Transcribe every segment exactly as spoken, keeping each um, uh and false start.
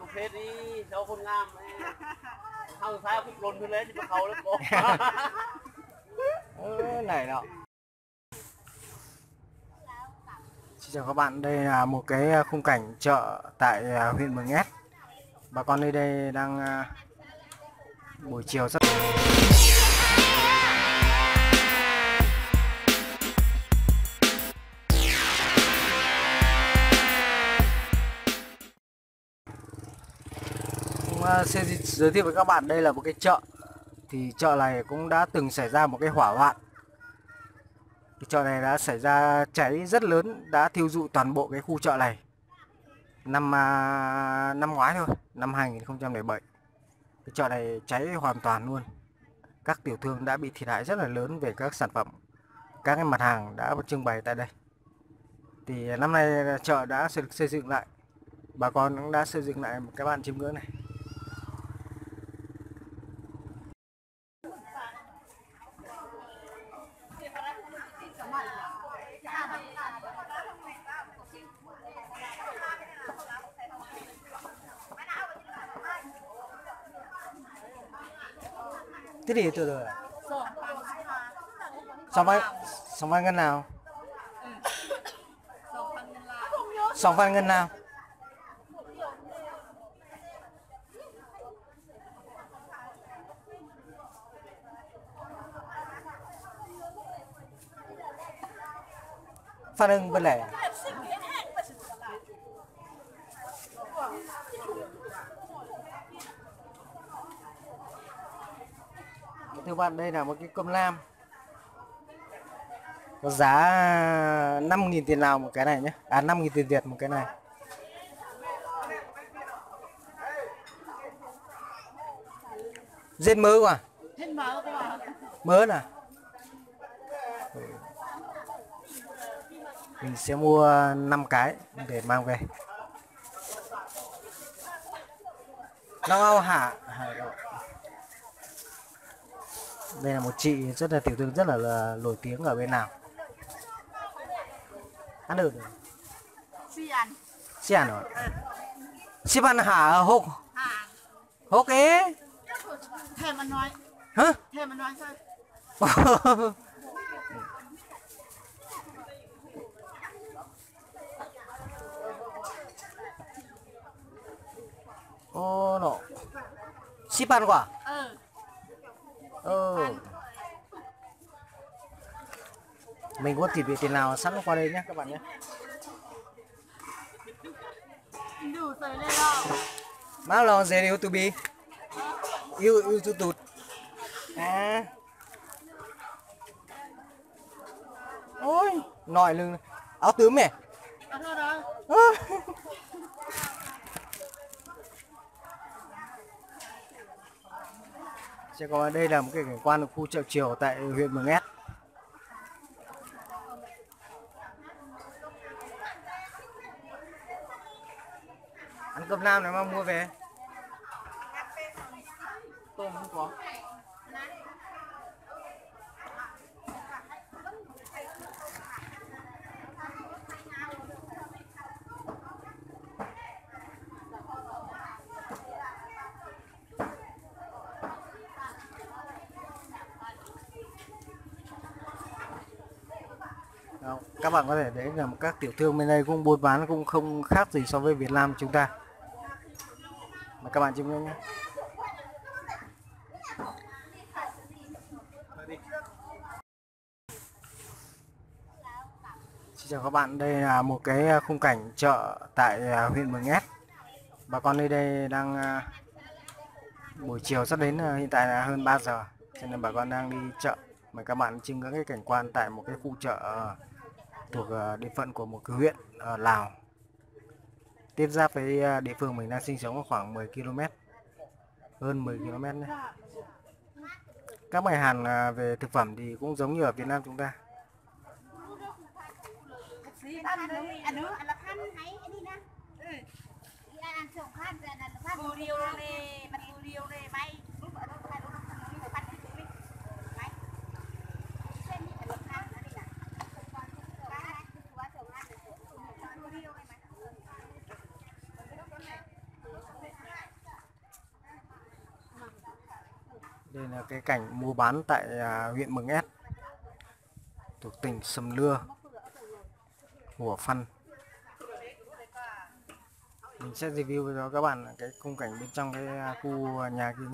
เพชรนี่เจ้าคนงามเข้าซ้ายคุกลนขึ้นเลยที่เขาแล้วก็ này đó. Xin chào các bạn, đây là một cái khung cảnh chợ tại huyện Mường Nhét. Bà con nơi đây đang buổi chiều rất sẽ giới thiệu với các bạn đây là một cái chợ. Thì chợ này cũng đã từng xảy ra một cái hỏa hoạn. Cái chợ này đã xảy ra cháy rất lớn, đã thiêu rụi toàn bộ cái khu chợ này năm năm ngoái thôi, năm hai nghìn không trăm lẻ bảy. Cái chợ này cháy hoàn toàn luôn. Các tiểu thương đã bị thiệt hại rất là lớn về các sản phẩm, các cái mặt hàng đã trưng bày tại đây. Thì năm nay chợ đã được xây dựng lại, bà con cũng đã xây dựng lại một cái bàn chiêm ngưỡng này. Thế thì từ từ sòng phan sòng phan ngân nào sòng phan ngân nào Phan Hưng bên này. Thưa bạn, đây là một cái cơm lam có giá năm nghìn tiền Lào một cái này nhé, à năm nghìn tiền Việt một cái này. Dên mớ quá, mớ nè. Mình sẽ mua năm cái để mang về. Nó hả? Đây là một chị rất là tiểu thương rất là, là nổi tiếng ở bên nào. Ăn được rồi. Xian. Xian rồi. Xian hả hộp? Hộp ấy. Thèm mà nói. Hả? Thèm mà nói sao? Ô nọ. Xian quả? Ừ. Ừ. Mình có thịt Việt tiền nào sẵn qua đây nhé các bạn nhé. Đủ rồi lên đâu. Má lo dễ yêu tụi bi. Yêu yêu tụt tụt. À. Ôi, nồi lưng. Áo tướng mẹ. Áo thôi đó. Sẽ có đây là một cái cảnh quan ở khu chợ chiều tại huyện Mường Nhét. Ăn cơm lam này mà mua về. Tôm không có. Đó, các bạn có thể thấy là các tiểu thương bên đây cũng buôn bán cũng không khác gì so với Việt Nam chúng ta. Mà các bạn chiêm ngưỡng nhé. Xin chào các bạn, đây là một cái khung cảnh chợ tại huyện Mường Nhét. Bà con nơi đây đang buổi chiều sắp đến, hiện tại là hơn ba giờ, cho nên bà con đang đi chợ. Mời các bạn chiêm ngưỡng cái cảnh quan tại một cái khu chợ thuộc địa phận của một cái huyện ở Lào, tiếp giáp với địa phương mình đang sinh sống khoảng mười ki lô mét, hơn mười ki lô mét đấy. Các mặt hàng về thực phẩm thì cũng giống như ở Việt Nam chúng ta. Đây là cái cảnh mua bán tại à, huyện Mường Ét, thuộc tỉnh Sầm Nưa, Hủa Phăn. Mình sẽ review cho các bạn cái khung cảnh bên trong cái à, khu nhà kia nhé.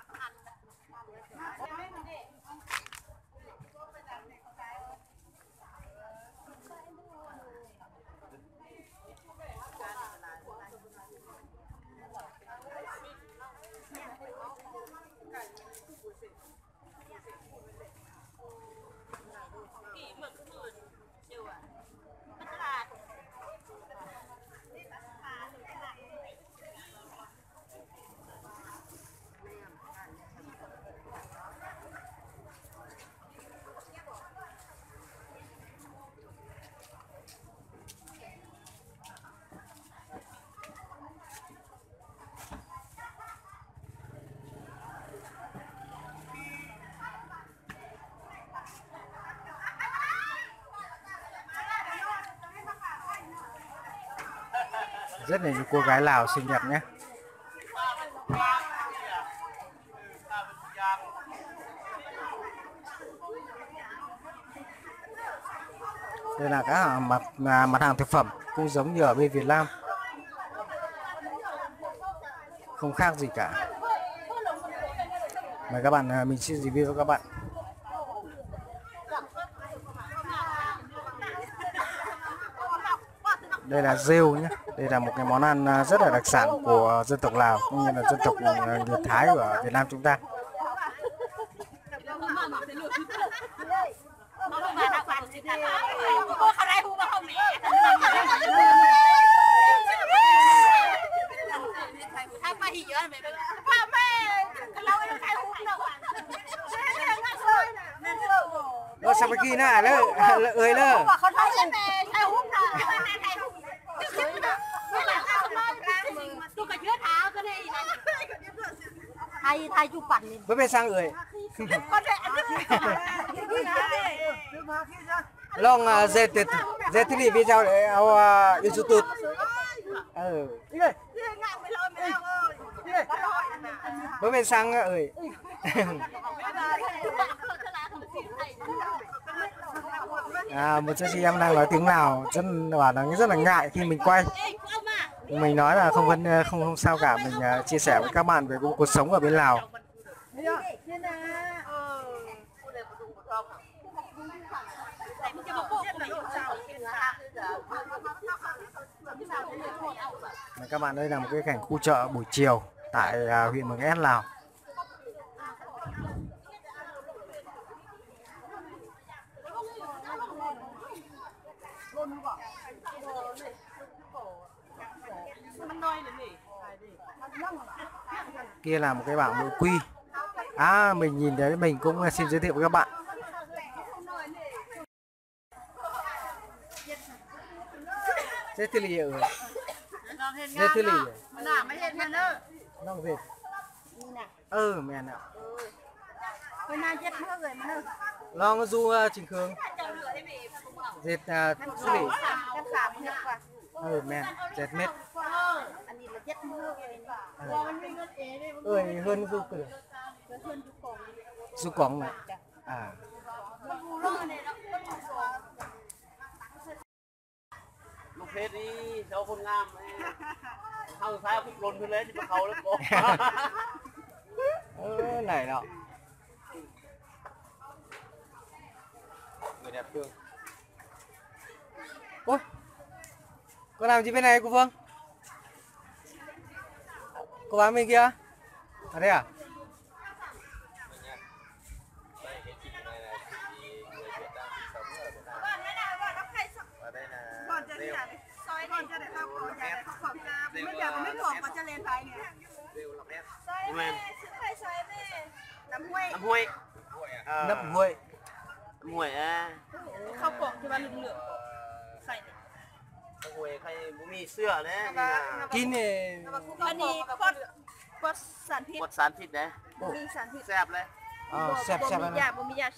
Rất là những cô gái Lào xinh đẹp nhé. Đây là các mặt mặt hàng thực phẩm cũng giống như ở bên Việt Nam, không khác gì cả. Mời các bạn, mình xin review cho các bạn. Đây là rêu nhé. Đây là một cái món ăn rất là đặc sản của dân tộc Lào cũng như là dân tộc người Thái của Việt Nam chúng ta. Nó sao kia nè, lơ, ơi lơ. Thay thay chụp ảnh đi. Với bên sang người. Long dệt dệt thì video để ao YouTube. Ừ. Với bên sang ơi. À, một số chị em đang nói tiếng Lào, rất bảo là rất là ngại khi mình quay. Mình nói là không vấn không không sao cả, mình uh, chia sẻ với các bạn về cuộc sống ở bên Lào. Và các bạn, đây là một cái cảnh khu chợ buổi chiều tại uh, huyện Mường Ét, Lào. Kia là một cái bảng nội quy. À, mình nhìn thấy mình cũng xin giới thiệu với các bạn. Rất thứ lì ở. Rất thứ lì. Nó về. Ừ, mẹ ạ. Hôm nay chết nước rồi mà. Lo nó du Trình Khương. Dệt thứ lì. Ừ, mẹ, dệt mết. Ơi, hơn du cửa. Du cổng này. À. Lúc hết đi, sao con ngam hao sai khúc lồnขึ้นเลยจะเขาแล้วโก Ừ, này đó. Người đẹp thương. Ôi, cô làm gì bên này cô Phương? Cô bán bên kia? À đây à? Đây cái chị này là chị người Việt đang sinh sống ở Việt Nam. Và đây là rêu. Rêu lọc ép. Nhưng mà Nắm quay. Nắm huê. Nấp nguội. Nắm huê à. Không có cho bạn lực lượng. Xài này. Nắm huê hay bố mì sữa đấy. Nhưng mà Kín này. Anh đi quất quất sản thịt. quật sán thịt đấy. Mi sản thịt. Xẹp đấy. Ờ, xẹp xẹp Bò này. mì già, bò mì già.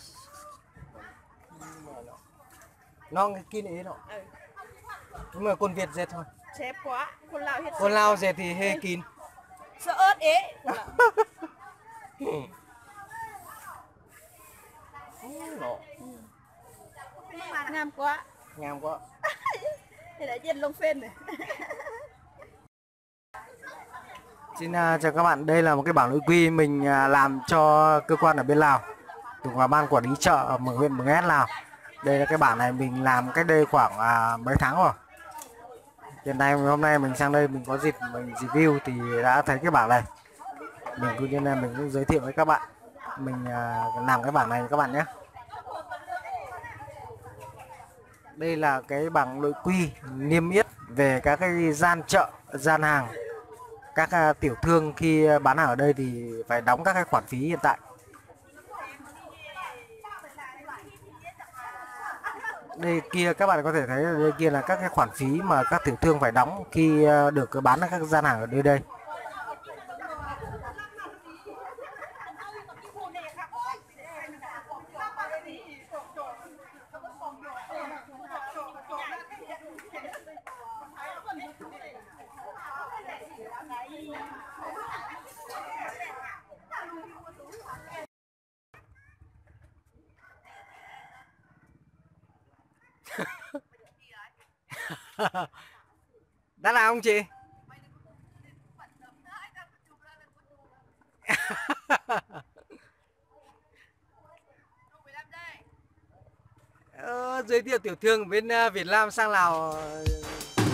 Non cái kín ấy đó. Nhưng mà con Việt dệt thôi. Chép quá. Con Lào hết. Con Lao dệt thì hơi kín. Sợ ớt ế. nọ. Ngam quá. Ngam quá. Thì đã trên lông phên này. Xin uh, chào các bạn, đây là một cái bảng nội quy mình uh, làm cho cơ quan ở bên Lào, thuộc vào ban quản lý chợ ở huyện Mường Ét, Lào. Đây là cái bảng này mình làm cách đây khoảng uh, mấy tháng rồi. Hiện nay hôm nay mình sang đây mình có dịp mình review thì đã thấy cái bảng này. Mình cứ nên là mình cũng giới thiệu với các bạn. Mình uh, làm cái bảng này các bạn nhé. Đây là cái bảng nội quy niêm yết về các cái gian chợ, gian hàng. Các uh, tiểu thương khi bán hàng ở đây thì phải đóng các cái khoản phí hiện tại. Đây kia các bạn có thể thấy đây kia là các cái khoản phí mà các tiểu thương phải đóng khi uh, được bán ở các gian hàng ở đây đây. Đã làm không chị? ờ, giới thiệu tiểu thương bên uh, Việt Nam sang Lào.